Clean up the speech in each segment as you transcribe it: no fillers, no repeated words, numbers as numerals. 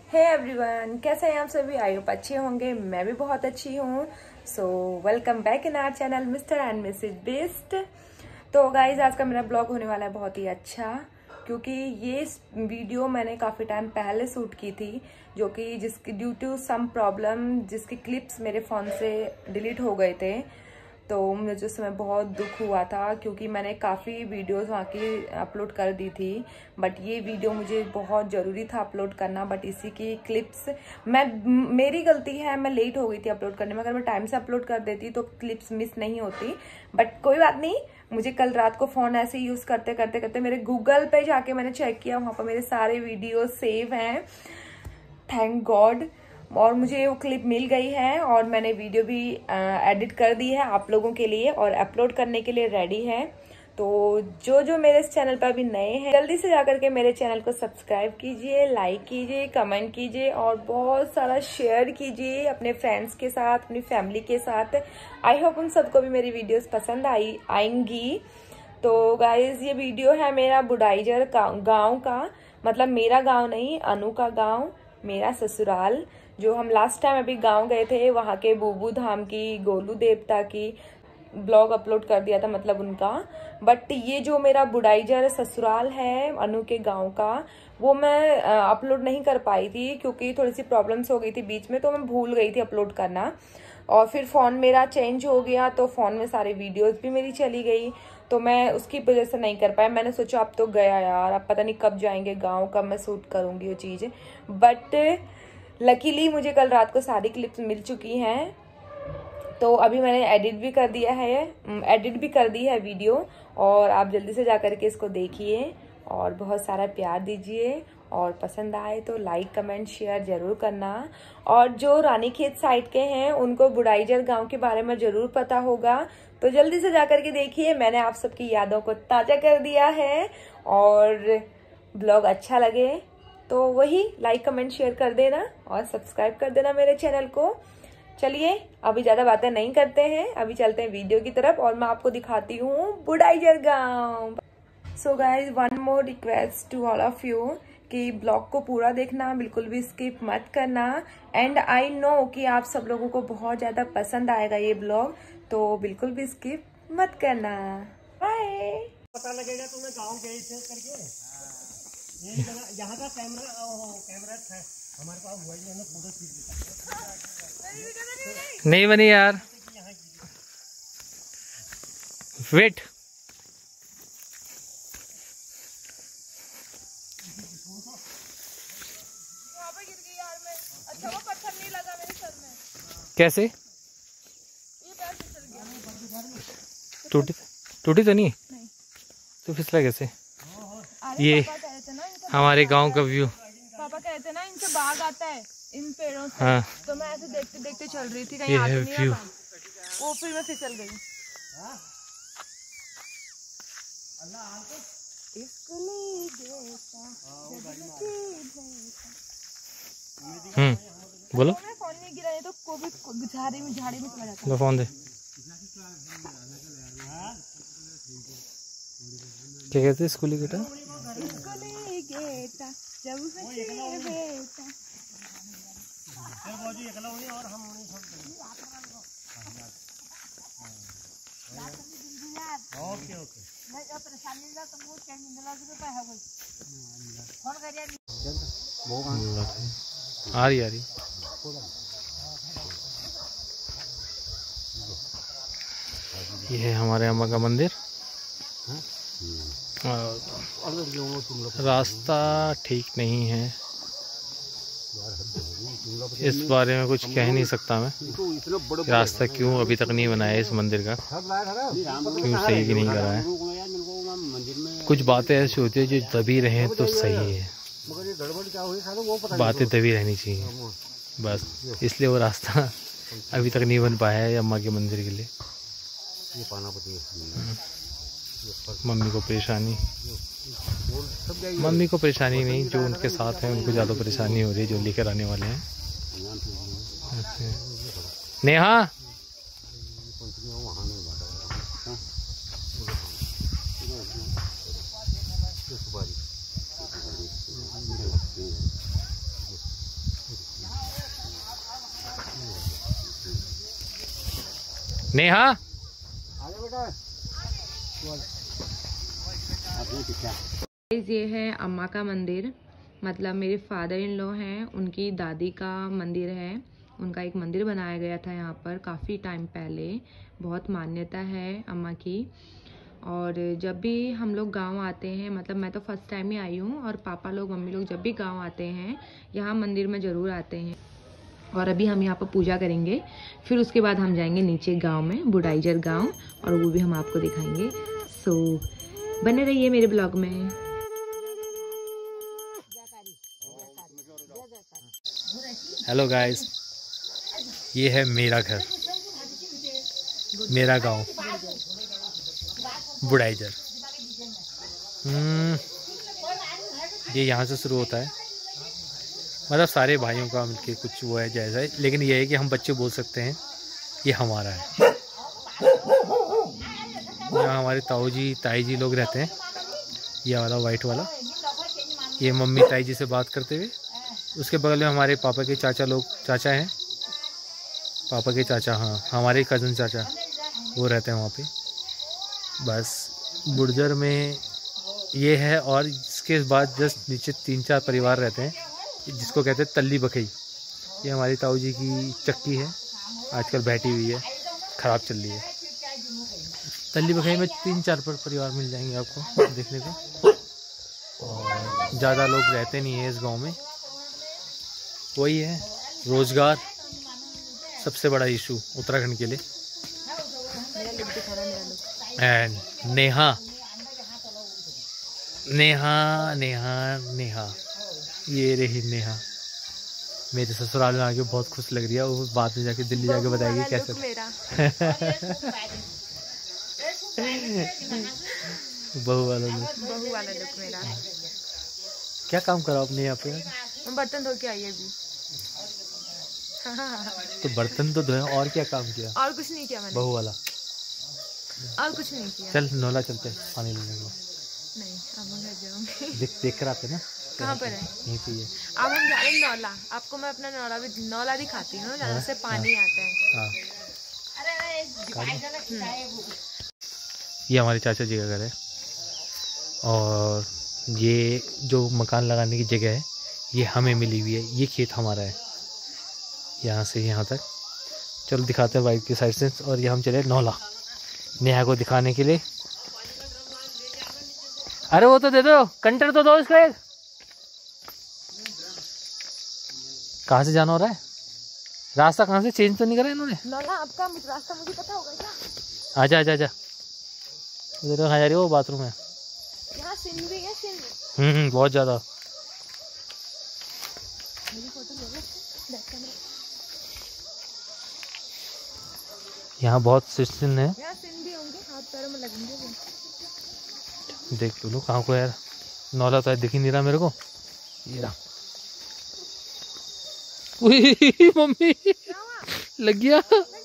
Hey everyone, कैसे हैं आप सभी? आई होप अच्छे होंगे। मैं भी बहुत अच्छी हूँ। So welcome back in our channel mister and Mrs best. तो गाइज, आज का मेरा ब्लॉग होने वाला है बहुत ही अच्छा, क्योंकि ये वीडियो मैंने काफ़ी टाइम पहले शूट की थी, जो कि जिसकी ड्यू टू सम प्रॉब्लम जिसके क्लिप्स मेरे फ़ोन से डिलीट हो गए थे। तो मुझे उस समय बहुत दुख हुआ था, क्योंकि मैंने काफ़ी वीडियोस वहाँ की अपलोड कर दी थी। बट ये वीडियो मुझे बहुत ज़रूरी था अपलोड करना, बट इसी की क्लिप्स मेरी गलती है, मैं लेट हो गई थी अपलोड करने में। अगर मैं टाइम से अपलोड कर देती तो क्लिप्स मिस नहीं होती। बट कोई बात नहीं, मुझे कल रात को फ़ोन ऐसे यूज़ करते करते करते मेरे गूगल पे जाके मैंने चेक किया, वहाँ पर मेरे सारे वीडियो सेव हैं, थैंक गॉड। और मुझे वो क्लिप मिल गई है और मैंने वीडियो भी एडिट कर दी है आप लोगों के लिए और अपलोड करने के लिए रेडी है। तो जो मेरे इस चैनल पर अभी नए हैं, जल्दी से जाकर के मेरे चैनल को सब्सक्राइब कीजिए, लाइक कीजिए, कमेंट कीजिए और बहुत सारा शेयर कीजिए अपने फ्रेंड्स के साथ, अपनी फैमिली के साथ। आई होप उन सबको भी मेरी वीडियोस पसंद आएंगी। तो गाइज, ये वीडियो है मेरा बुढ़ाईजर गाँव का, मतलब मेरा गाँव नहीं, अनु का गाँव, मेरा ससुराल। जो हम लास्ट टाइम अभी गांव गए थे, वहाँ के बूबू धाम की, गोलू देवता की ब्लॉग अपलोड कर दिया था, मतलब उनका। बट ये जो मेरा बुढ़ाईजर ससुराल है अनु के गांव का, वो मैं अपलोड नहीं कर पाई थी, क्योंकि थोड़ी सी प्रॉब्लम्स हो गई थी बीच में, तो मैं भूल गई थी अपलोड करना। और फिर फ़ोन मेरा चेंज हो गया, तो फ़ोन में सारी वीडियोज़ भी मेरी चली गई, तो मैं उसकी वजह से नहीं कर पाया। मैंने सोचा अब तो गया यार, अब पता नहीं कब जाएंगे गाँव, कब मैं शूट करूँगी वो चीज़। बट लकीली मुझे कल रात को सारी क्लिप्स मिल चुकी हैं, तो अभी मैंने एडिट भी कर दी है वीडियो। और आप जल्दी से जाकर के इसको देखिए और बहुत सारा प्यार दीजिए, और पसंद आए तो लाइक कमेंट शेयर ज़रूर करना। और जो रानीखेत साइड के हैं उनको बुढ़ाईजर गांव के बारे में ज़रूर पता होगा, तो जल्दी से जाकर के देखिए। मैंने आप सबकी यादों को ताज़ा कर दिया है, और ब्लॉग अच्छा लगे तो वही लाइक कमेंट शेयर कर देना और सब्सक्राइब कर देना मेरे चैनल को। चलिए, अभी ज़्यादा बातें नहीं करते हैं, अभी चलते हैं वीडियो की तरफ और मैं आपको दिखाती हूँ बुढ़ाईजर गाँव। So guys, one more request to all of you कि ब्लॉग को पूरा देखना, बिल्कुल भी स्किप मत करना। एंड आई नो कि आप सब लोगों को बहुत ज़्यादा पसंद आएगा ये ब्लॉग, तो बिल्कुल भी स्किप मत करना। बाय। पता लगेगा तुम्हें गाँव गए थे करके। यहाँ का कैमरा था हमारे पास, वही मैंने फोटो खींच दिया। नहीं बनी यार, वेट। अच्छा, वो पत्थर नहीं लगा मेरे सर में। कैसे? ये पैर फिसल गया। टूटी तो नहीं? नहीं। तो फिसला कैसे? ये हमारे गांव का व्यू। पापा कहते ना इनसे बाघ आता है इन पेड़ों से। हाँ, तो मैं ऐसे देखते देखते चल रही थी, कहीं ये हाथ है नहीं व्यू। आया, वो फिर मैं फिसल गई। बोलो। फोन नहीं गिरा, नहीं तो कोई झाड़ी में चला जाता। लो फोन दे। क्या कहते हैं स्कूली बेटा? आ रही ये है हमारे अम्मा का मंदिर। रास्ता ठीक नहीं है, इस बारे में कुछ कह नहीं सकता मैं। रास्ता क्यों अभी तक नहीं बनाया इस मंदिर का, क्यों सही की नहीं करा है। कुछ बातें ऐसी होती है जो दबी रहे तो सही है, बातें दबी रहनी चाहिए बस, इसलिए वो रास्ता अभी तक नहीं बन पाया है अम्मा के मंदिर के लिए। मम्मी को परेशानी नहीं, जो उनके साथ है उनको ज़्यादा परेशानी हो रही है, जो लेकर आने वाले हैं। नेहा, नेहा ये है अम्मा का मंदिर, मतलब मेरे फादर इन लॉ हैं, उनकी दादी का मंदिर है। उनका एक मंदिर बनाया गया था यहाँ पर काफ़ी टाइम पहले। बहुत मान्यता है अम्मा की। और जब भी हम लोग गांव आते हैं, मतलब मैं तो फर्स्ट टाइम ही आई हूँ, और पापा लोग मम्मी लोग जब भी गांव आते हैं यहाँ मंदिर में ज़रूर आते हैं। और अभी हम यहाँ पर पूजा करेंगे, फिर उसके बाद हम जाएंगे नीचे गांव में, बुढ़ाईजर गांव, और वो भी हम आपको दिखाएंगे। सो बने रहिए मेरे ब्लॉग में। हेलो गाइस, ये है मेरा घर, मेरा गांव बुढ़ाईजर। ये यहाँ से शुरू होता है, मतलब सारे भाइयों का मिलके कुछ वो है जैसा है, लेकिन ये है कि हम बच्चे बोल सकते हैं ये हमारा है। यहाँ हमारे ताऊ जी ताई जी लोग रहते हैं। ये वाला वाइट वाला, ये मम्मी ताई जी से बात करते हुए। उसके बगल में हमारे पापा के चाचा लोग, चाचा हैं पापा के चाचा, हाँ हमारे कज़न चाचा, वो रहते हैं वहाँ पे। बस बुढ़जर में ये है, और इसके बाद जस्ट नीचे 3-4 परिवार रहते हैं जिसको कहते हैं तल्ली बखई। ये हमारी ताऊ जी की चक्की है, आजकल बैठी हुई है, ख़राब चल रही है। तल्ली बखई में 3-4 परिवार मिल जाएंगे आपको देखने को, और ज़्यादा लोग रहते नहीं हैं इस गांव में। वही है, रोज़गार सबसे बड़ा इशू उत्तराखंड के लिए। एंड नेहा नेहा नेहा नेहा, ये रही नेहा। मेरे ससुराल में आके बहुत खुश लग रही है, वो बाद में जाके दिल्ली जाके बताएगी कैसे। बहू वाला लुक मेरा। क्या काम करा आपने यहाँ पे? बर्तन धो के आई अभी। तो बर्तन तो धोए, और क्या काम किया? और कुछ नहीं किया मैंने। बहू वाला और कुछ नहीं किया। चल नौला चलते पानी लेने को। नहीं, अब हम घर जाऊंगे। देख कर आते ना। कहाँ पर है? यहीं पे है। अब हम जा रहे हैं नौला। आपको मैं अपना नौला दिखाती हूँ, जहाँ से पानी आता है। ये हमारे चाचा जी का घर है, और ये जो मकान लगाने की जगह है ये हमें मिली हुई है। ये खेत हमारा है, यहाँ से यहाँ तक। चलो दिखाते हैं बाइक की साइड से। और ये हम चले नौला नेहा को दिखाने के लिए। अरे वो तो दे दो, कंटर तो दो इसका एक। कहाँ से जाना हो रहा है? रास्ता कहाँ से चेंज तो नहीं करा इन्होंने? नौला आपका रास्ता मुझे पता होगा क्या? आजा आजा आजा। उधर कहाँ जा रही हो? वो बाथरूम है। यहाँ सिंध भी है, सिंध। बहुत ज्यादा। यहाँ बहुत सिस्टम है। यहाँ सिंध भी होंगे, हाथ पैरों में लगेंगे वो। देख तो लो कहाँ को यार, नौला तो दिख ही नहीं रहा मेरे को। ये रहा। मम्मी लग गया।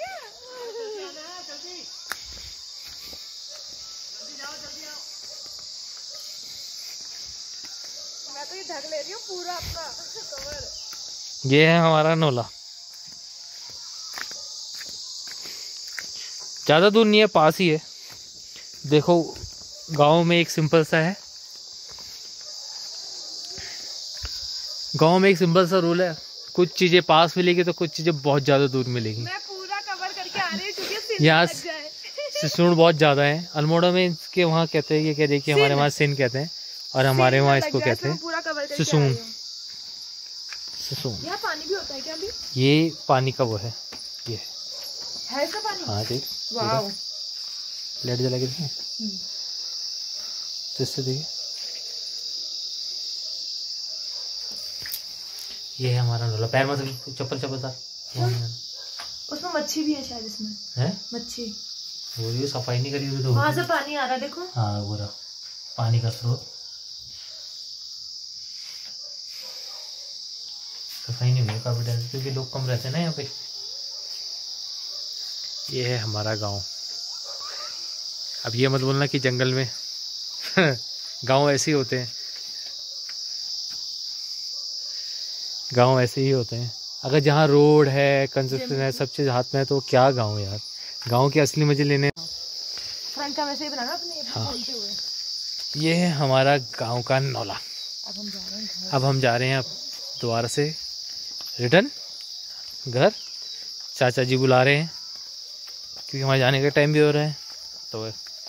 मैं तो ये ढक ले रही हूँ पूरा आपका कवर। ये है हमारा नौला। ज़्यादा दूर नहीं है, पास ही है। देखो गांव में एक सिंपल सा है, गांव में एक सिंपल सा रूल है, कुछ चीज़ें पास मिलेगी तो कुछ चीज़ें बहुत ज़्यादा दूर मिलेगी। मैं पूरा कवर करके आ रही हूँ क्योंकि यहाँ सिसुण बहुत ज़्यादा है। अल्मोड़ा में इसके वहाँ कहते हैं, ये कह रहे कि हमारे वहाँ सिन कहते हैं, और हमारे वहाँ इसको कहते हैं सिसुण। सिसुण। यहाँ पानी भी होता है क्या अभी? ये पानी का वो है, ये है इसका पानी? हाँ देख, वाव। लाइट जला के देखें तो इससे देखिए। ये है हमारा नौला। पैर मत चप्पल तार। उसमें मच्छी भी है शायद, इसमें है मच्छी। वो ये सफाई नहीं करी हुई तो वहां से पानी आ रहा है, देखो। हाँ वो रहा पानी का स्रोत। सफाई नहीं हुई काफी टाइम, क्योंकि लोग कम रहते हैं ना यहाँ पे। ये है हमारा गांव। अब ये मत बोलना कि जंगल में गांव ऐसे ही होते हैं। गांव ऐसे ही होते हैं। अगर जहाँ रोड है, कंस्ट्रक्शन है, सब चीज़ हाथ में है तो क्या गांव यार। गांव के असली मजे लेने। फ्रंट का वैसे ही बनाना अपने बोलते हुए। ये है हमारा गांव का नौला। अब हम जा रहे हैं दोबारा से रिटर्न घर। चाचा जी बुला रहे हैं क्योंकि हमारे जाने का टाइम भी हो रहा है। तो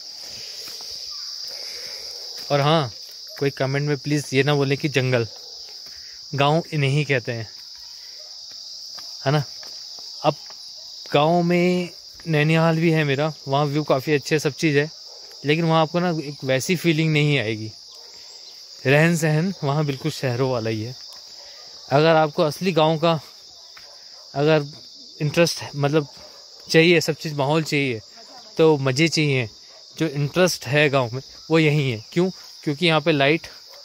और हाँ, कोई कमेंट में प्लीज़ ये ना बोले कि जंगल, गांव इन्हें ही कहते हैं, है ना। अब गांव में नैनीहाल भी है मेरा, वहाँ व्यू काफ़ी अच्छे, सब चीज़ है, लेकिन वहाँ आपको ना एक वैसी फीलिंग नहीं आएगी। रहन सहन वहाँ बिल्कुल शहरों वाला ही है। अगर आपको असली गांव का अगर इंटरेस्ट है, मतलब चाहिए, सब चीज़ माहौल चाहिए, तो मज़े चाहिए, जो इंटरेस्ट है गांव में वो यही है। क्यों? क्योंकि यहाँ पे लाइट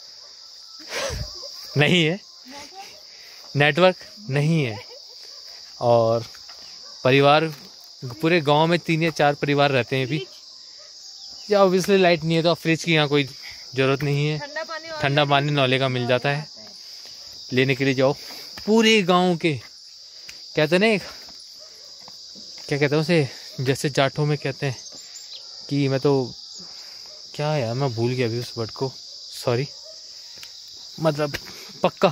नहीं है, नेटवर्क नहीं है, और परिवार पूरे गांव में 3 या 4 परिवार रहते हैं अभी। या ऑब्वियसली लाइट नहीं है तो फ्रिज की यहाँ कोई ज़रूरत नहीं है। ठंडा पानी नौले का मिल जाता है, लेने के लिए जाओ। पूरे गांव के कहते ना, एक क्या कहते हैं उसे, जैसे जाठों में कहते हैं कि मैं तो क्या यार, मैं भूल गया अभी उस वर्ड को, सॉरी। मतलब पक्का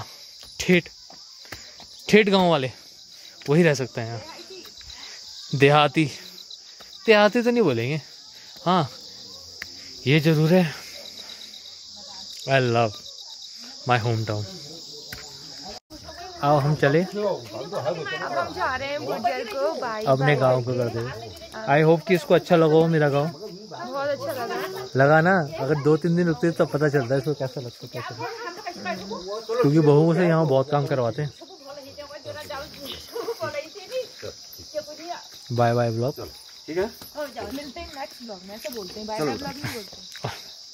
ठेठ गांव वाले वही रह सकते हैं यहाँ। देहाती तो नहीं बोलेंगे, हाँ ये जरूर है, I love my home town. आओ हम चले, अब हम जा रहे हैं गुर्जर को बाय अपने गांव को कर दे। आई होप कि इसको अच्छा लगा हो मेरा गांव। बहुत अच्छा लगा ना। अगर 2-3 दिन रुकते तब पता चलता है इसको कैसा लगता है, कैसा लगता। क्योंकि बहुओं से यहाँ बहुत काम करवाते हैं। बाय बाय ब्लॉग, ठीक है, मिलते हैं नेक्स्ट ब्लॉग में। ऐसे बोलते हैं, बाय बाय ब्लॉग नहीं बोलते।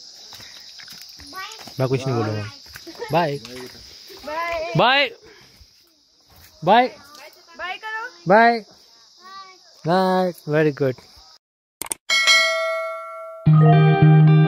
मैं कुछ नहीं बोलूँगा। Bye bye bye bye bye करो, बाय बाय, वेरी गुड।